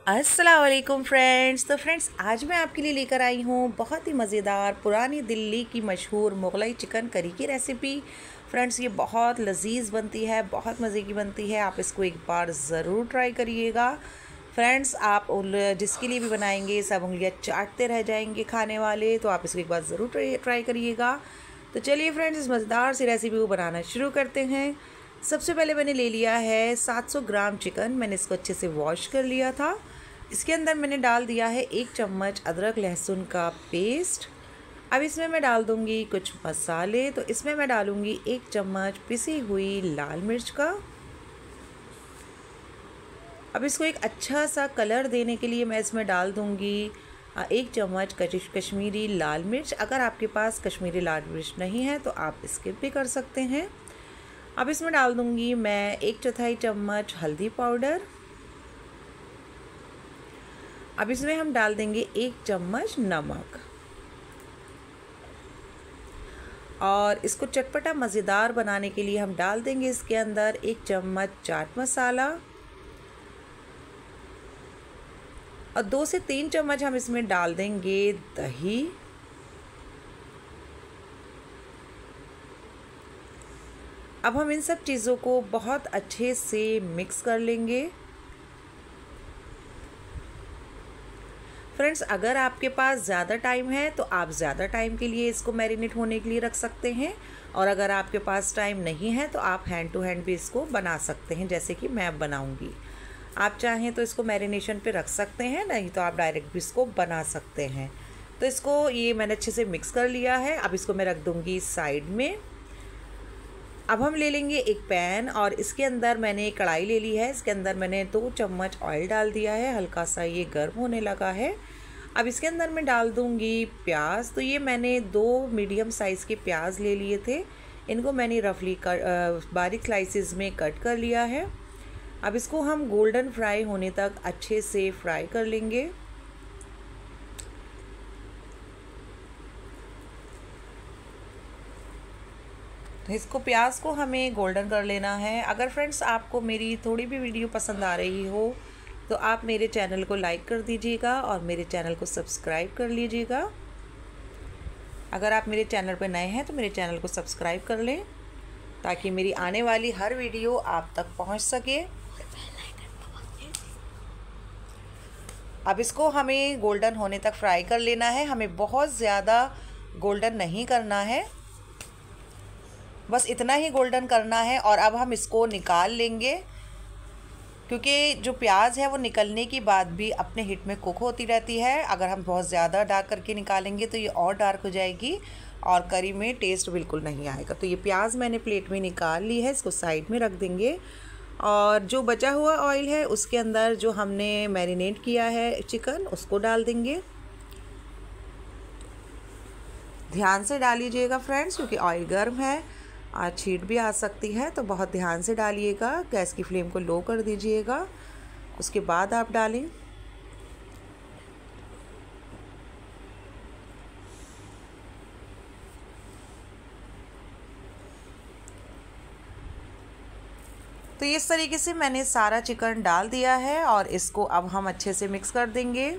अस्सलाम वालेकुम फ्रेंड्स। तो फ्रेंड्स, आज मैं आपके लिए लेकर आई हूँ बहुत ही मज़ेदार पुरानी दिल्ली की मशहूर मुग़लई चिकन करी की रेसिपी। फ्रेंड्स, ये बहुत लजीज बनती है, बहुत मज़े की बनती है। आप इसको एक बार ज़रूर ट्राई करिएगा। फ्रेंड्स, आप जिसके लिए भी बनाएंगे सब उंगलियाँ चाटते रह जाएंगे खाने वाले, तो आप इसको एक बार ज़रूर ट्राई करिएगा। तो चलिए फ्रेंड्स, इस मज़ेदार सी रेसिपी को बनाना शुरू करते हैं। सबसे पहले मैंने ले लिया है 700 ग्राम चिकन। मैंने इसको अच्छे से वॉश कर लिया था। इसके अंदर मैंने डाल दिया है 1 चम्मच अदरक लहसुन का पेस्ट। अब इसमें मैं डाल दूंगी कुछ मसाले। तो इसमें मैं डालूंगी 1 चम्मच पिसी हुई लाल मिर्च का। अब इसको एक अच्छा सा कलर देने के लिए मैं इसमें डाल दूंगी 1 चम्मच कश्मीरी लाल मिर्च। अगर आपके पास कश्मीरी लाल मिर्च नहीं है तो आप स्किप भी कर सकते हैं। अब इसमें डाल दूंगी मैं 1/4 चम्मच हल्दी पाउडर। अब इसमें हम डाल देंगे 1 चम्मच नमक। और इसको चटपटा मज़ेदार बनाने के लिए हम डाल देंगे इसके अंदर 1 चम्मच चाट मसाला। और 2 से 3 चम्मच हम इसमें डाल देंगे दही। अब हम इन सब चीज़ों को बहुत अच्छे से मिक्स कर लेंगे। फ्रेंड्स, अगर आपके पास ज़्यादा टाइम है तो आप ज़्यादा टाइम के लिए इसको मैरिनेट होने के लिए रख सकते हैं। और अगर आपके पास टाइम नहीं है तो आप हैंड टू हैंड भी इसको बना सकते हैं, जैसे कि मैं बनाऊंगी। आप चाहें तो इसको मैरिनेशन पे रख सकते हैं, नहीं तो आप डायरेक्ट भी इसको बना सकते हैं। तो इसको ये मैंने अच्छे से मिक्स कर लिया है। अब इसको मैं रख दूँगी साइड में। अब हम ले लेंगे एक पैन और इसके अंदर मैंने एक कढ़ाई ले ली है। इसके अंदर मैंने 2 चम्मच ऑयल डाल दिया है। हल्का सा ये गर्म होने लगा है। अब इसके अंदर मैं डाल दूंगी प्याज। तो ये मैंने 2 मीडियम साइज़ के प्याज ले लिए थे। इनको मैंने रफली बारीक स्लाइसेस में कट कर लिया है। अब इसको हम गोल्डन फ्राई होने तक अच्छे से फ्राई कर लेंगे। तो इसको प्याज को हमें गोल्डन कर लेना है। अगर फ्रेंड्स आपको मेरी थोड़ी भी वीडियो पसंद आ रही हो तो आप मेरे चैनल को लाइक कर दीजिएगा और मेरे चैनल को सब्सक्राइब कर लीजिएगा। अगर आप मेरे चैनल पर नए हैं तो मेरे चैनल को सब्सक्राइब कर लें ताकि मेरी आने वाली हर वीडियो आप तक पहुंच सके। अब इसको हमें गोल्डन होने तक फ्राई कर लेना है। हमें बहुत ज़्यादा गोल्डन नहीं करना है, बस इतना ही गोल्डन करना है। और अब हम इसको निकाल लेंगे, क्योंकि जो प्याज है वो निकलने के बाद भी अपने हिट में कुक होती रहती है। अगर हम बहुत ज़्यादा डार्क करके निकालेंगे तो ये और डार्क हो जाएगी और करी में टेस्ट बिल्कुल नहीं आएगा। तो ये प्याज मैंने प्लेट में निकाल ली है, इसको साइड में रख देंगे। और जो बचा हुआ ऑयल है उसके अंदर जो हमने मैरिनेट किया है चिकन, उसको डाल देंगे। ध्यान से डालिएगा फ्रेंड्स, क्योंकि ऑयल गर्म है, आज छीट भी आ सकती है, तो बहुत ध्यान से डालिएगा। गैस की फ्लेम को लो कर दीजिएगा, उसके बाद आप डालें। तो इस तरीके से मैंने सारा चिकन डाल दिया है और इसको अब हम अच्छे से मिक्स कर देंगे।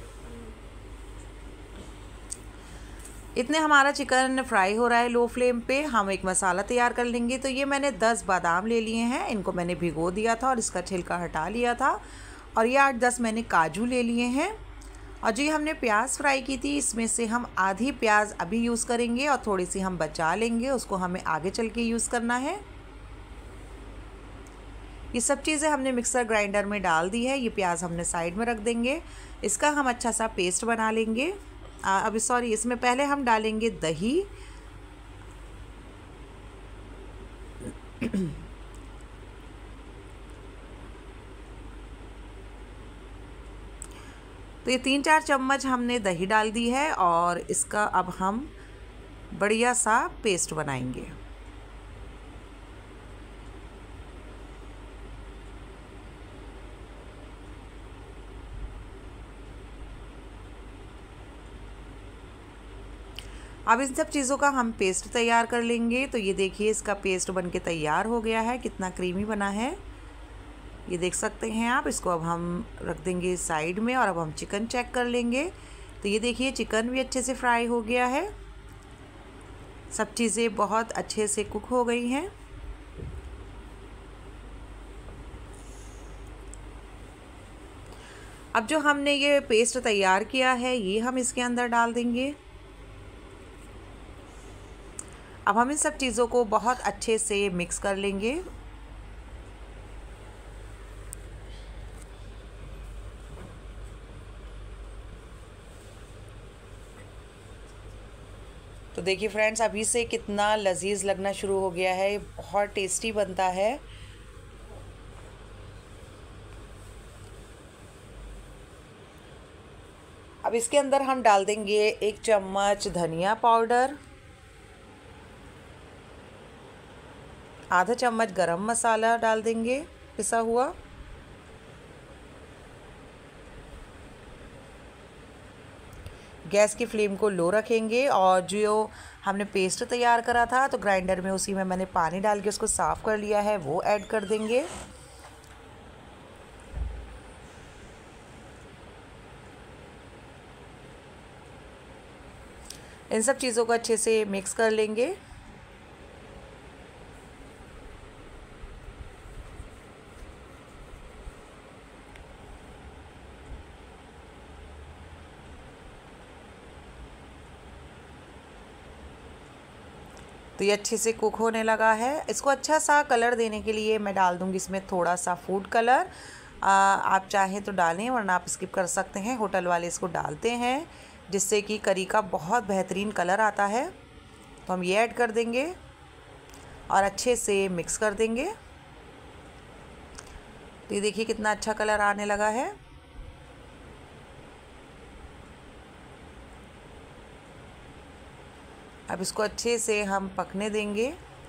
इतने हमारा चिकन फ्राई हो रहा है लो फ्लेम पे, हम एक मसाला तैयार कर लेंगे। तो ये मैंने 10 बादाम ले लिए हैं, इनको मैंने भिगो दिया था और इसका छिलका हटा लिया था। और ये 8-10 मैंने काजू ले लिए हैं। और जो हमने प्याज फ्राई की थी, इसमें से हम आधी प्याज अभी यूज़ करेंगे और थोड़ी सी हम बचा लेंगे, उसको हमें आगे चल के यूज़ करना है। ये सब चीज़ें हमने मिक्सर ग्राइंडर में डाल दी है। ये प्याज हमने साइड में रख देंगे, इसका हम अच्छा सा पेस्ट बना लेंगे। अभी सॉरी, इसमें पहले हम डालेंगे दही। तो ये 3-4 चम्मच हमने दही डाल दी है और इसका अब हम बढ़िया सा पेस्ट बनाएंगे। अब इन सब चीज़ों का हम पेस्ट तैयार कर लेंगे। तो ये देखिए, इसका पेस्ट बनके तैयार हो गया है, कितना क्रीमी बना है। ये देख सकते हैं आप। इसको अब हम रख देंगे साइड में और अब हम चिकन चेक कर लेंगे। तो ये देखिए चिकन भी अच्छे से फ्राई हो गया है, सब चीज़ें बहुत अच्छे से कुक हो गई हैं। अब जो हमने ये पेस्ट तैयार किया है ये हम इसके अंदर डाल देंगे। अब हम इन सब चीज़ों को बहुत अच्छे से मिक्स कर लेंगे। तो देखिए फ्रेंड्स, अभी से कितना लजीज लगना शुरू हो गया है, बहुत टेस्टी बनता है। अब इसके अंदर हम डाल देंगे 1 चम्मच धनिया पाउडर, आधा चम्मच गरम मसाला डाल देंगे पिसा हुआ, गैस की फ्लेम को लो रखेंगे और जो हमने पेस्ट तैयार करा था तो ग्राइंडर में उसी में मैंने पानी डाल के उसको साफ़ कर लिया है, वो ऐड कर देंगे। इन सब चीज़ों को अच्छे से मिक्स कर लेंगे। तो ये अच्छे से कुक होने लगा है। इसको अच्छा सा कलर देने के लिए मैं डाल दूँगी इसमें थोड़ा सा फूड कलर। आप चाहें तो डालें वरना आप स्किप कर सकते हैं। होटल वाले इसको डालते हैं जिससे कि करी का बहुत बेहतरीन कलर आता है। तो हम ये ऐड कर देंगे और अच्छे से मिक्स कर देंगे। तो ये देखिए कितना अच्छा कलर आने लगा है। अब इसको अच्छे से हम पकने देंगे।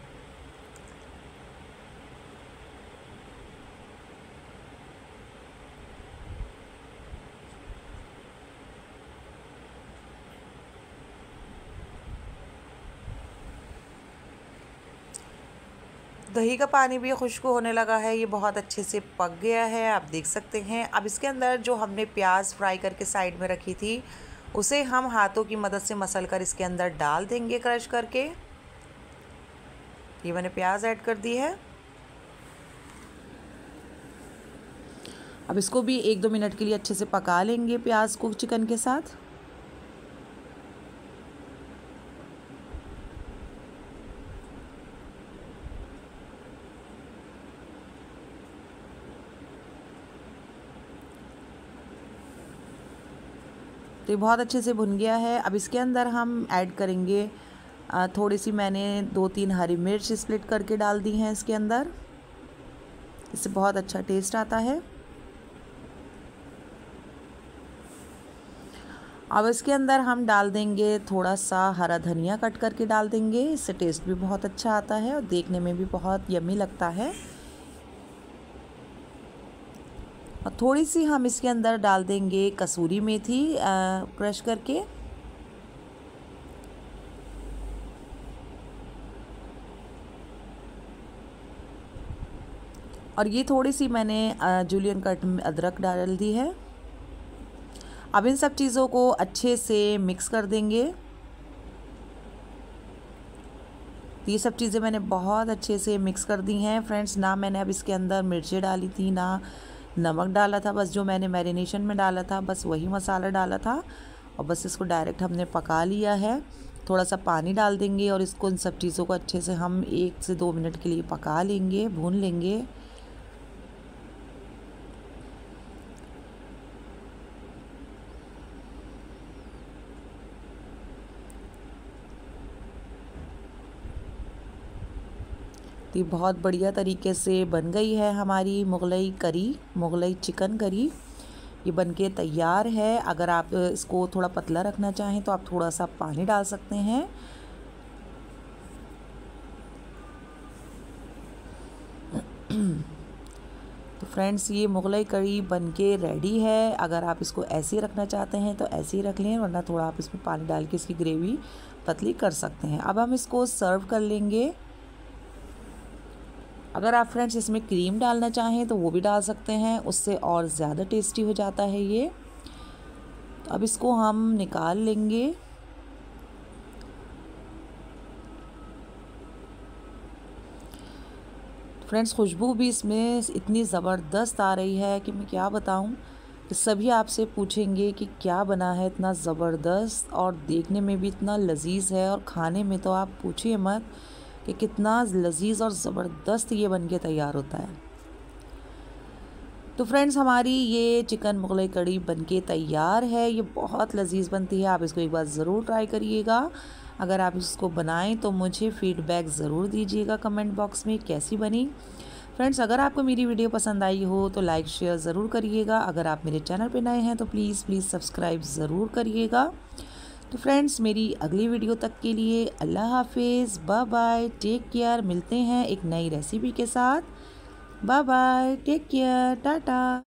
दही का पानी भी खुश्क होने लगा है, ये बहुत अच्छे से पक गया है, आप देख सकते हैं। अब इसके अंदर जो हमने प्याज फ्राई करके साइड में रखी थी उसे हम हाथों की मदद से मसल कर इसके अंदर डाल देंगे क्रश करके। ये मैंने प्याज ऐड कर दी है। अब इसको भी 1-2 मिनट के लिए अच्छे से पका लेंगे प्याज को चिकन के साथ। तो ये बहुत अच्छे से भुन गया है। अब इसके अंदर हम ऐड करेंगे थोड़ी सी मैंने 2-3 हरी मिर्च स्प्लिट करके डाल दी हैं इसके अंदर, इससे बहुत अच्छा टेस्ट आता है। अब इसके अंदर हम डाल देंगे थोड़ा सा हरा धनिया कट करके डाल देंगे, इससे टेस्ट भी बहुत अच्छा आता है और देखने में भी बहुत यम्मी लगता है। और थोड़ी सी हम इसके अंदर डाल देंगे कसूरी मेथी क्रश करके। और ये थोड़ी सी मैंने जूलियन कट अदरक डाल दी है। अब इन सब चीज़ों को अच्छे से मिक्स कर देंगे। ये सब चीज़ें मैंने बहुत अच्छे से मिक्स कर दी हैं फ्रेंड्स। ना मैंने अब इसके अंदर मिर्चें डाली थी, ना नमक डाला था, बस जो मैंने मैरिनेशन में डाला था बस वही मसाला डाला था और बस इसको डायरेक्ट हमने पका लिया है। थोड़ा सा पानी डाल देंगे और इसको इन सब चीज़ों को अच्छे से हम 1 से 2 मिनट के लिए पका लेंगे, भून लेंगे। तो ये बहुत बढ़िया तरीके से बन गई है हमारी मुगलई करी, मुगलई चिकन करी। ये बनके तैयार है। अगर आप इसको थोड़ा पतला रखना चाहें तो आप थोड़ा सा पानी डाल सकते हैं। तो फ्रेंड्स ये मुगलई करी बनके रेडी है। अगर आप इसको ऐसे ही रखना चाहते हैं तो ऐसे ही रख लें, वरना थोड़ा आप इसमें पानी डाल के इसकी ग्रेवी पतली कर सकते हैं। अब हम इसको सर्व कर लेंगे। अगर आप फ्रेंड्स इसमें क्रीम डालना चाहें तो वो भी डाल सकते हैं, उससे और ज़्यादा टेस्टी हो जाता है ये। तो अब इसको हम निकाल लेंगे। फ्रेंड्स खुशबू भी इसमें इतनी ज़बरदस्त आ रही है कि मैं क्या बताऊं, कि सभी आपसे पूछेंगे कि क्या बना है इतना ज़बरदस्त, और देखने में भी इतना लजीज है, और खाने में तो आप पूछिए मत कि कितना लजीज और ज़बरदस्त ये बन के तैयार होता है। तो फ्रेंड्स हमारी ये चिकन मुगलई कड़ी बनके तैयार है। ये बहुत लजीज बनती है, आप इसको एक बार ज़रूर ट्राई करिएगा। अगर आप इसको बनाएं तो मुझे फ़ीडबैक ज़रूर दीजिएगा कमेंट बॉक्स में कैसी बनी। फ्रेंड्स अगर आपको मेरी वीडियो पसंद आई हो तो लाइक शेयर ज़रूर करिएगा। अगर आप मेरे चैनल पे नए हैं तो प्लीज़ सब्सक्राइब ज़रूर करिएगा। तो फ्रेंड्स मेरी अगली वीडियो तक के लिए अल्लाह हाफिज़, बाय बाय, टेक केयर। मिलते हैं एक नई रेसिपी के साथ। Bye bye, take care, Tata.